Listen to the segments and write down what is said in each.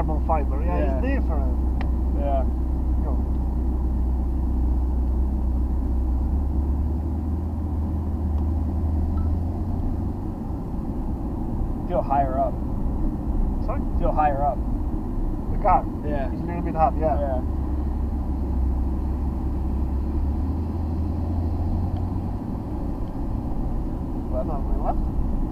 carbon fiber. Yeah, Yeah. it's different. Yeah. Go. Feel higher up. Sorry? Feel higher up. The car. Yeah. It's a little bit hot, yeah. Yeah. Well, no, going left.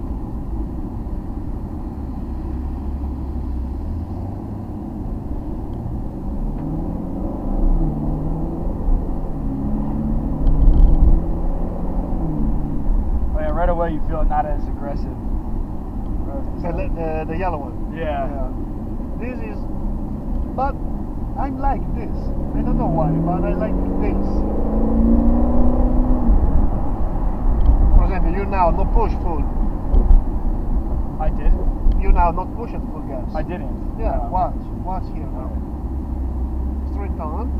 Oh, yeah, right away you feel not as aggressive. The yellow one. Yeah. This is, but I like this. I don't know why, but I like this. For example, you now not push full. I did. You now not push at full gas. I didn't. Yeah, watch here now. Straight on.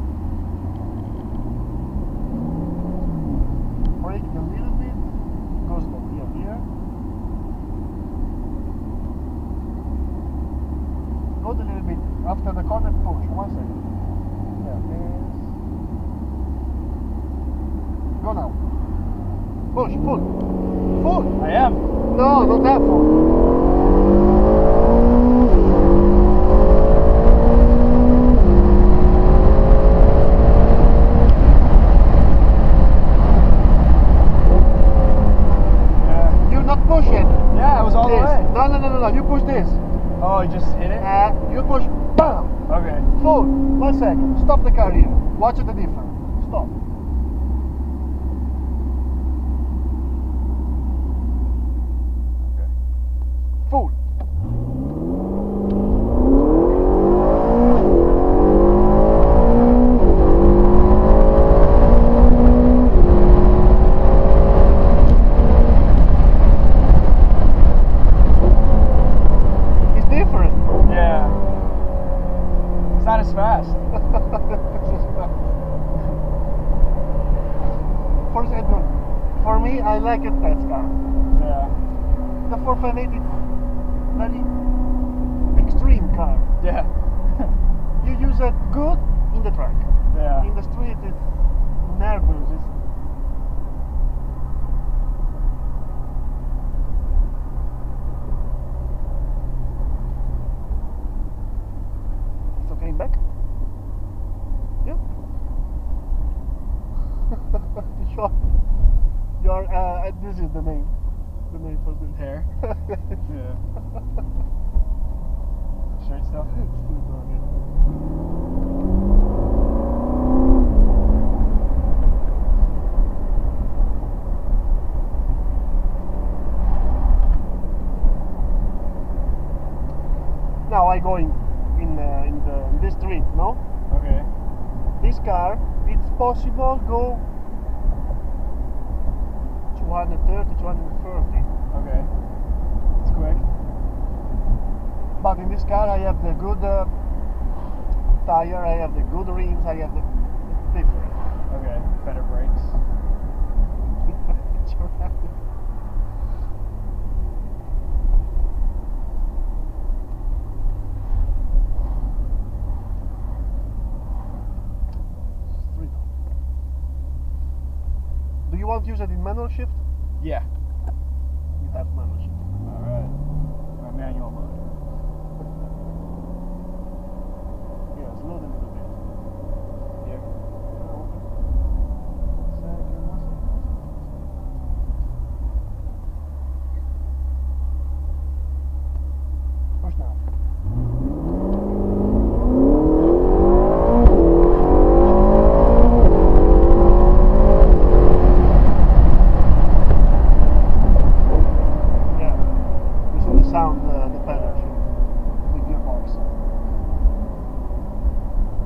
Brake it a little bit. Go slow. Here. Go a little bit after the corner. Push. 1 second. Yeah. This. Go now. Push. Full. Full. I am. No, not that full. You not push it. Yeah, it was all the This. way. No. You push this. Oh, you just hit it? You push. Bam. Okay. Full. 1 second. Stop the car here. Watch the difference. Stop. Okay. Full. It's different. Yeah. It's not as fast. For example, for me, I like a test car. Yeah. The 458 is very extreme car. Yeah. You use it good in the track. Yeah. In the street, it's nervous. It's okay back? Yeah. You're this is the name. The name for this. Hair. Yeah. Straight still? Now I go in this street, no? Okay. This car, it's possible go 230, 230. Okay. It's quick. But in this car I have the good tire, I have the good rims, I have the different. Okay. Better brakes. Do you want to use it in manual shift? Yeah. You have manual shift. Alright. My manual mode. Yeah, slow a little bit. Here. Push now. Yeah, listen the sound, the pedal shift with gearbox.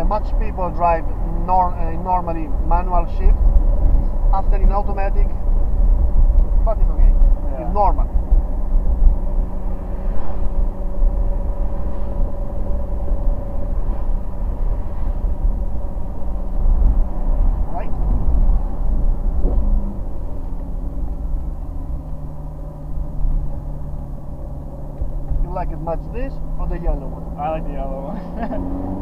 much people drive normally manual shift after in automatic, but it's okay. Yeah. It's normal. Right? You like it much this or the yellow one? I like the yellow one.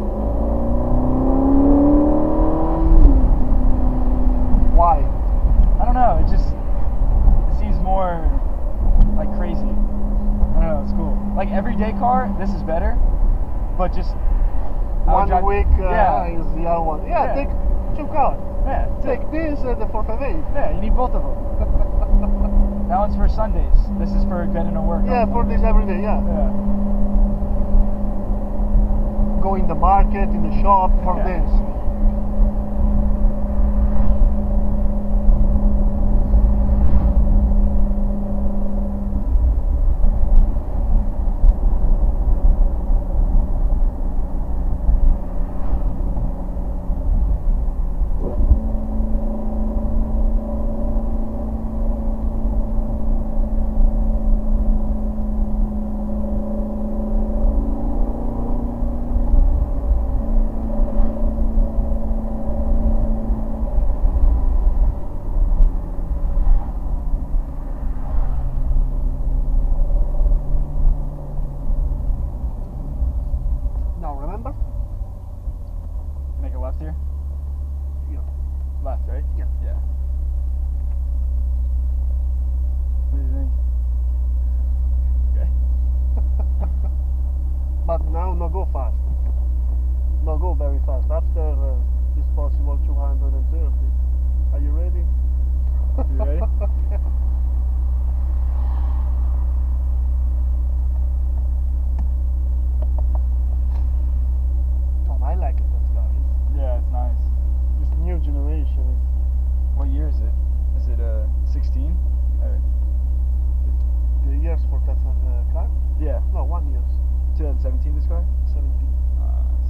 Why? I don't know. It seems more like crazy. I don't know. It's cool. Like everyday car, this is better, but just I would 1 drive- week yeah, is the other one. Yeah, Yeah. take 2 cars. yeah, Take this and the 458. yeah. You need both of them. That one's for Sundays. This is for getting to work. Yeah, on for Monday. this every day, yeah. Yeah. Go in the market, in the shop for Yeah. this. Now remember? Make a left here. Yeah. Left, right? Yeah. Yeah. What do you think? Okay. But now no go fast. No go very fast. After it's possible 230. Are you ready? You ready? Okay. Oh, I like it, that car. Yeah, it's nice. It's new generation. What year is it? Is it 16? Or, The years for that car? yeah. No, 1 year. 2017. This car. 17. Nice.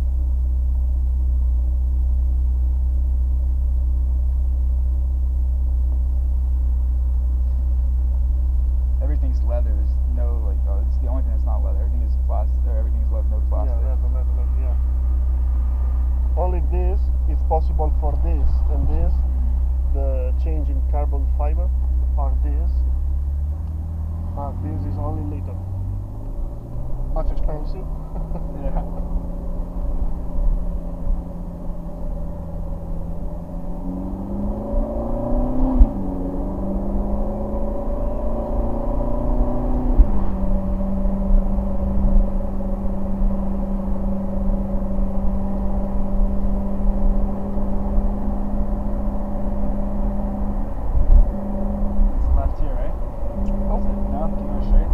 Everything's leather. There's no like. Oh, it's the only thing that's not leather. Everything is plastic. Or everything is leather. No plastic. Yeah, leather, yeah. Only this is possible for this and this. The change in carbon fiber for this. But this is only little. Much expensive. Yeah. It's left here, right? That's it. No, keep going straight.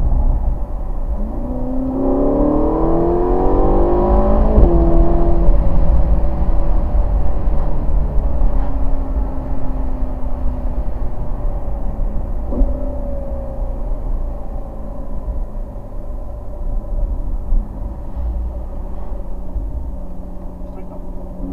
Straight up.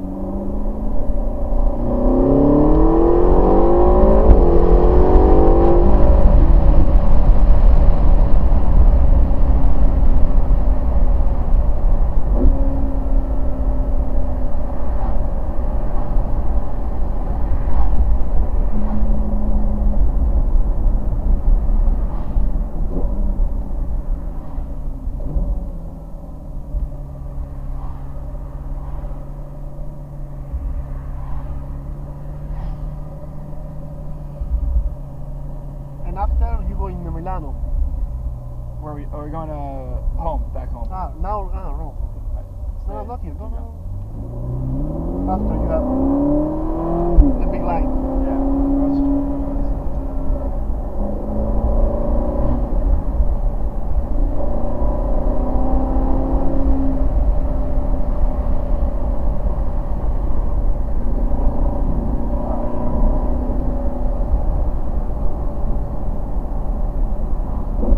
And after you go in Milano. Where are we going to home? Back home. Now, no. Right. No, Stay. not here. No, Keep no. going. After you have the big line. Yeah. Cross the street.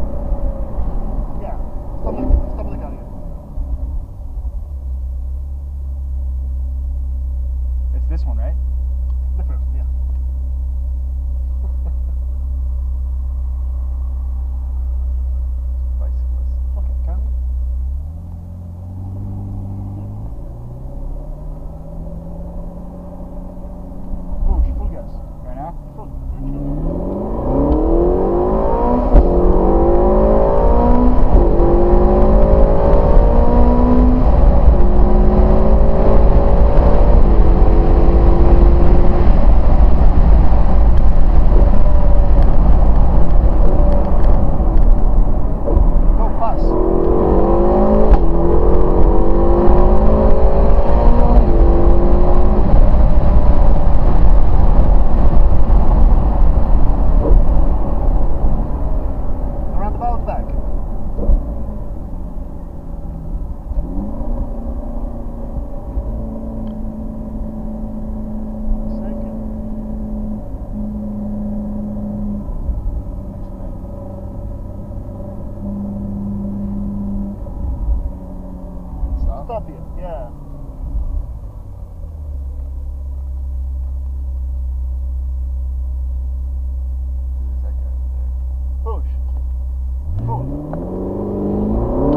Yeah. Stop the car here. this one, right? The first, yeah. Bicyclist. Okay, can we? Push, full gas. Right now? Full. Go fast. Roundabout back. Second. Stop. Stop here. Yeah. Who's that guy over Push. Full.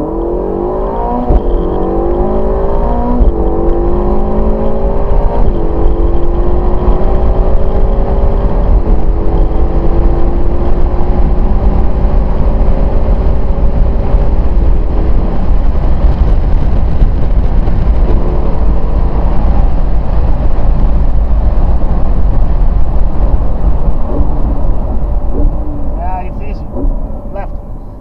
Yeah, it's easy. Left.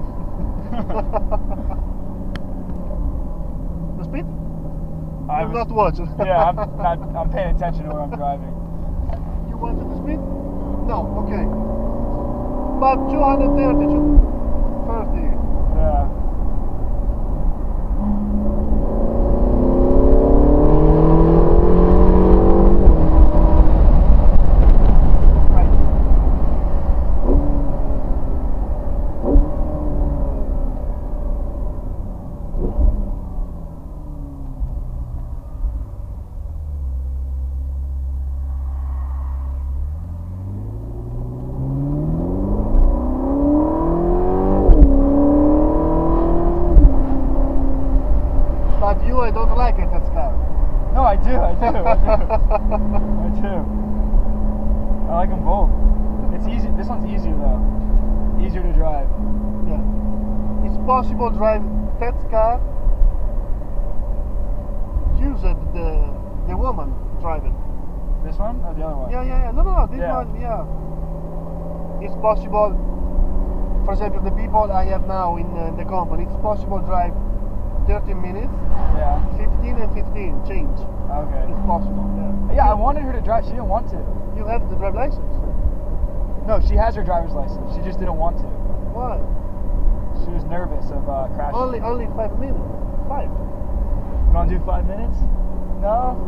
The speed? I I'm was- not watching. Yeah, I'm paying attention to where I'm driving. You wanted the speed? No, okay. About 230 to 30. Yeah. Right. But you, I don't like it, that's car. No, I do. I do. I do. I like them both. It's easy. This one's easier though. Easier to drive. Yeah. It's possible drive that car. Use it, the woman driving. This one or the other one? Yeah. No. This Yeah. one, yeah. It's possible. For example, the people I have now in the company, it's possible drive 30 minutes, Yeah. 15 and 15 change. Okay. It's possible. Yeah. Yeah, I wanted her to drive. She didn't want to. You have the drive license. No, she has her driver's license. She just didn't want to. Why? She was nervous of crashing. Only 5 minutes. 5. You want to do 5 minutes? No.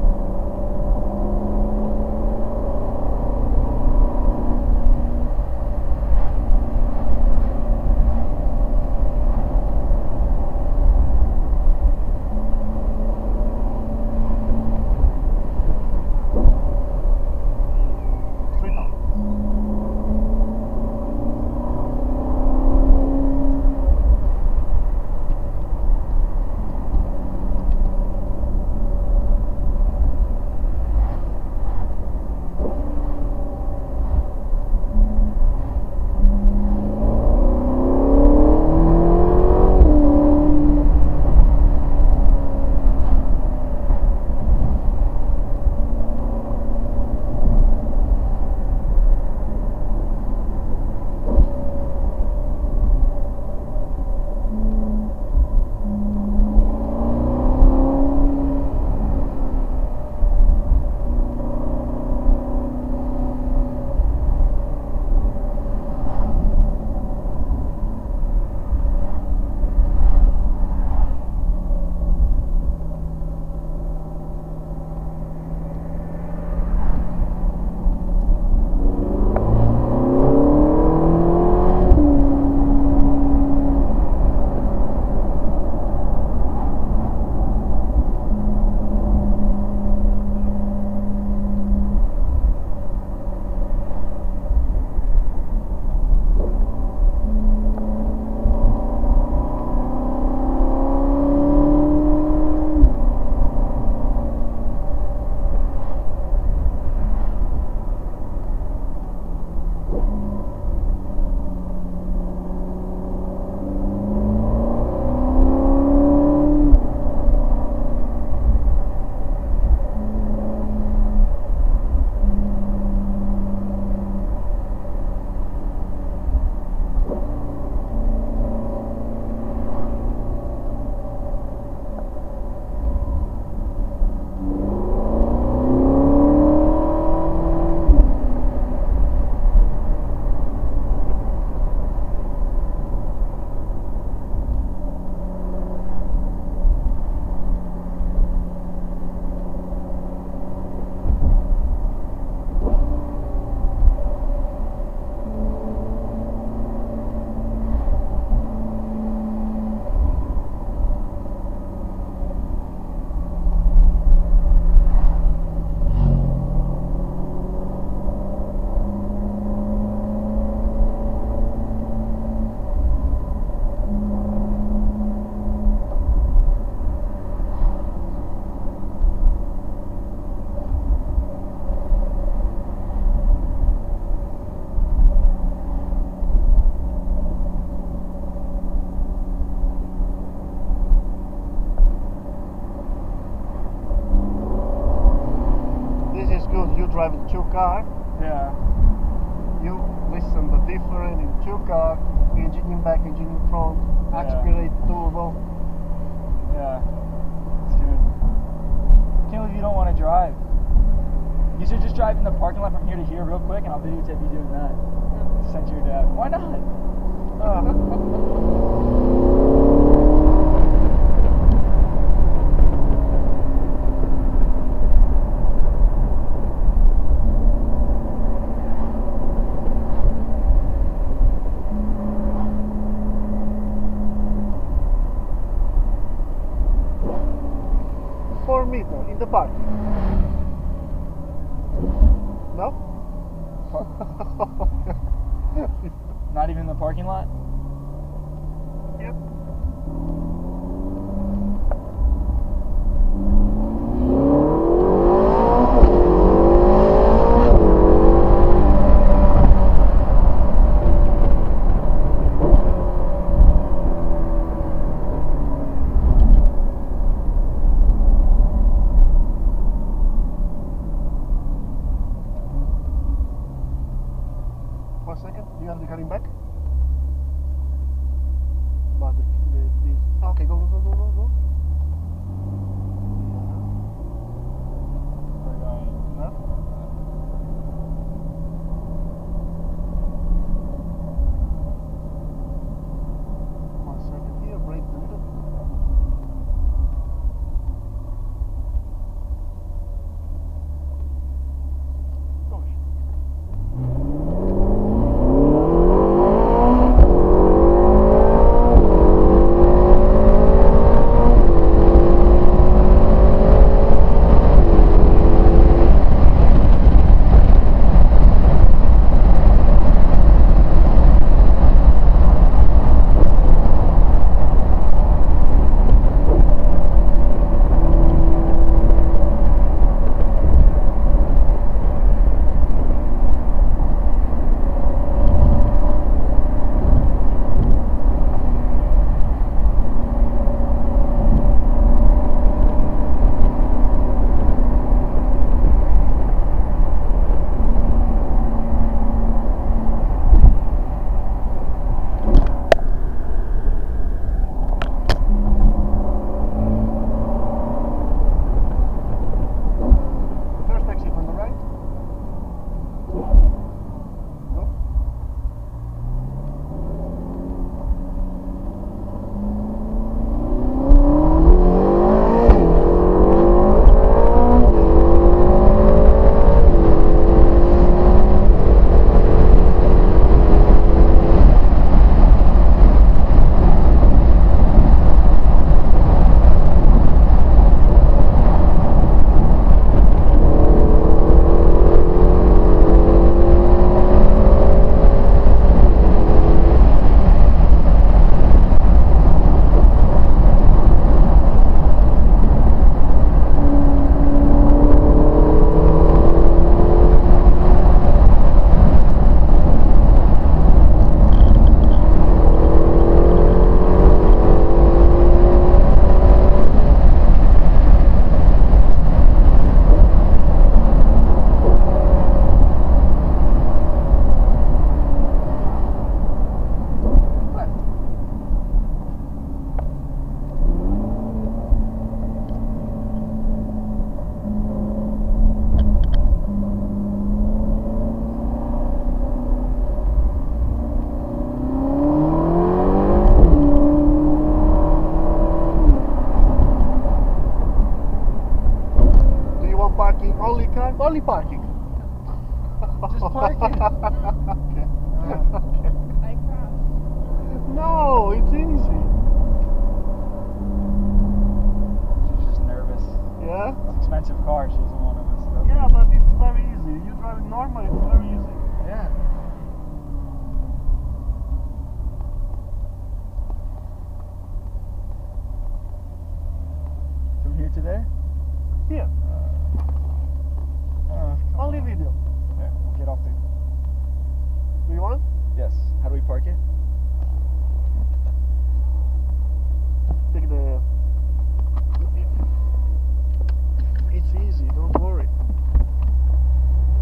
Straight on. driving two car, Yeah. you listen the different in two car, engine in back, engine in front, Yeah. aspirate turbo. Yeah. It's good. Can't believe you don't want to drive. You should just drive in the parking lot from here to here real quick, and I'll videotape you doing that. Send to your dad. Why not? .4 meter in the park. No? Not even in the parking lot? Yep. One second, you have the car in back? But this. Okay, go. We're going. Yeah. One second here, brake a little. Gosh. First exit on the right. Go. Left. Do you want parking only car? Only parking. Just parking. Okay. Okay. I cross. No, it's easy. She's just nervous. Yeah? It's an expensive car. She doesn't want to mess it up. Yeah, but it's very easy. You drive it normal, it's very easy. Yeah. From here to there? Here, only video. There, we'll get off the. Do you want? Yes. How do we park it? Take the. It's easy, don't worry.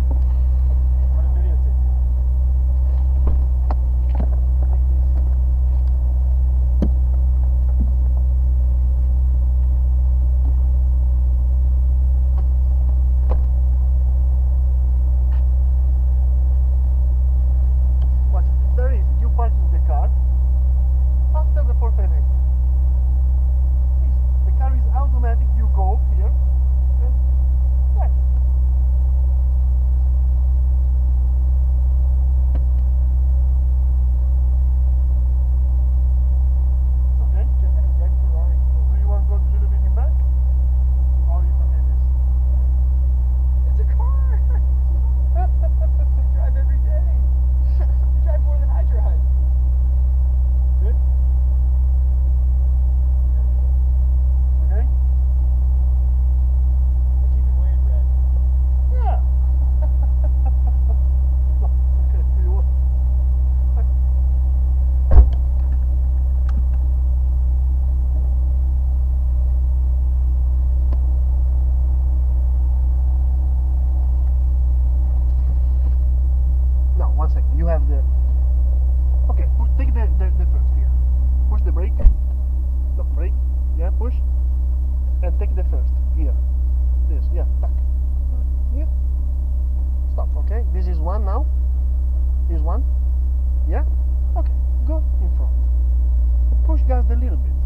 the first. Here. This. Yeah. Tack. Here. Stop. Okay. This is one now. This one. Yeah. Okay. Go in front. Push gas a little bit.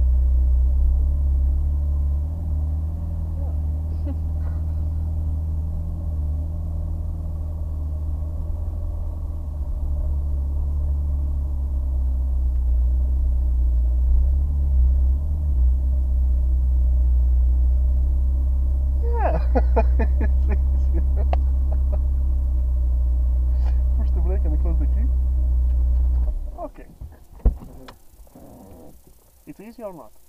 Push the brake and close the key. Okay. It's easy or not?